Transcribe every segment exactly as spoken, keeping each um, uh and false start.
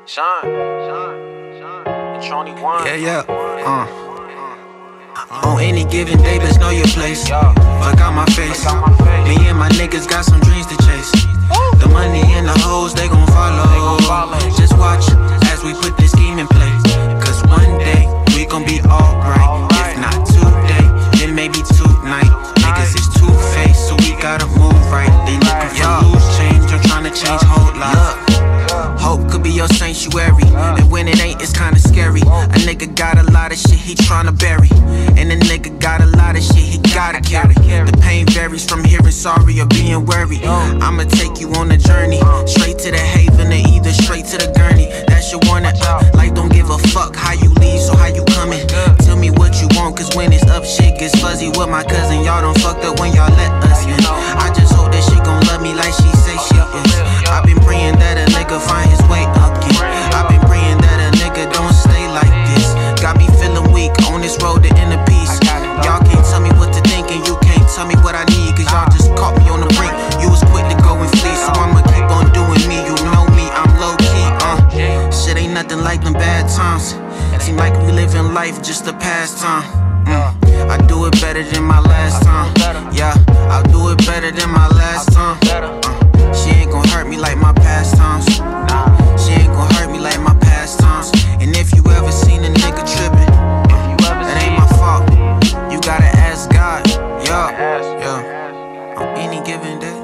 Sean, Sean, Sean, it's only one. Yeah, yeah, uh. On any given day, bitch, know your place. Fuck out my face. Me and my niggas got some dreams to chase. The money and the hoes, they gon' follow. Just watch as we put this scheme in place. Cause one day, we gon' be alright. If not today, then maybe tonight. Niggas is two-faced, so we gotta move right. They looking for loose change, I'm tryna change whole life. Hope could be your sanctuary, and when it ain't, it's kinda scary. A nigga got a lot of shit he tryna bury, and a nigga got a lot of shit he gotta carry. The pain varies from hearing sorry or being worried. I'ma take you on a journey, straight to the haven or either straight to the gurney. That's your warning. Life don't give a fuck how you leave, so how you coming? Tell me what you want, cause when it's up, shit gets fuzzy. With my cousin, y'all done fucked up when y'all let us in. I just hope that she gon' love me like she say she is. I've been praying that a nigga find his way again. I've been praying that a nigga don't stay like this. Got me feeling weak on this road to inner peace. Y'all can't tell me what to think, and you can't tell me what I need, cause y'all just caught me on the brink. You was quick to go and flee, so I'ma keep on doing me. You know me, I'm low key, uh shit ain't nothing like them bad times. Seem like we living life just a pastime. mm. I do it better than my last time. Yeah, I'll do it better than my last time. uh, She ain't gon' hurt me like my past times. She ain't gon' hurt me like my past times. And if you ever seen a nigga trippin', that ain't my fault. You gotta ask God. Yeah, yeah. On any given day,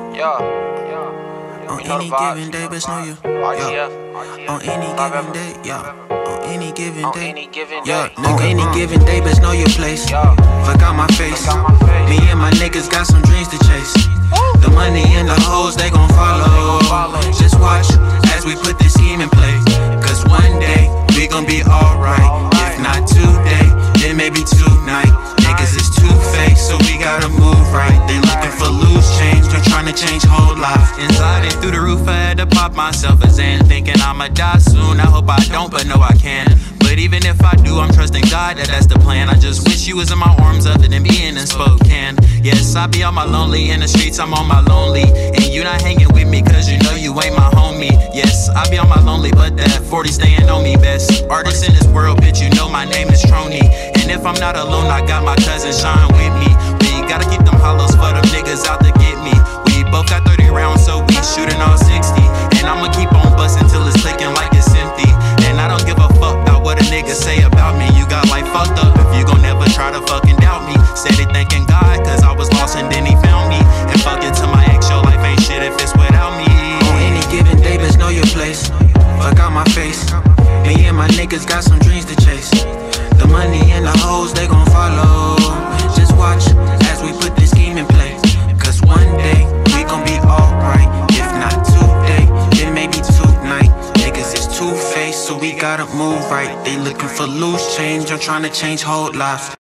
on any given day, bitch, know you. Yeah. On any given day, yeah. On any given day, yeah. On any given day, bitch, know your place. Fuck out my face. Me and my niggas got some dreams to chase. The money and the hoes, they gon' follow. Just watch as we put this scheme in place. Cause one day, we gon' be alright. If not today, then maybe tonight. Niggas is two-faced, so we gotta move right. They looking for loose change, they're trying to change whole life. Inside and through the roof, I had to pop myself a Xan, thinking I'ma die soon. I hope I don't, but no I can. But even if I do, I'm trusting God that that's the plan. I just wish you was in my arms other than being in Spokane. Yes, I be on my lonely, in the streets I'm on my lonely. And you not hanging with me cause you know you ain't my homie. Yes, I be on my lonely, but that forty staying on me best. Artist in this world, bitch, you know my name is Troney. And if I'm not alone, I got my cousin Sean with me. We gotta keep them hollows for them niggas out to get me. We both got thirty rounds, so we shooting all sixty. And I'ma keep on busting till it's clicking like it's empty. And I don't give a fuck about what a nigga say about me. You got life fucked up if you gon' never try to fucking doubt me. Steady thanking God, cause I was lost and then he found me. And fuck it to my ex, your life ain't shit if it's without me. On any given day, bitch, know your place. Fuck out my face. Me and my niggas got some dreams to chase. The money and the hoes, they gon' follow. Just watch as we put this scheme in place. Cause one day, we gon' be alright. If not today, then maybe tonight. Niggas is two-faced, so we gotta move right. They looking for loose change, I'm tryna change whole life.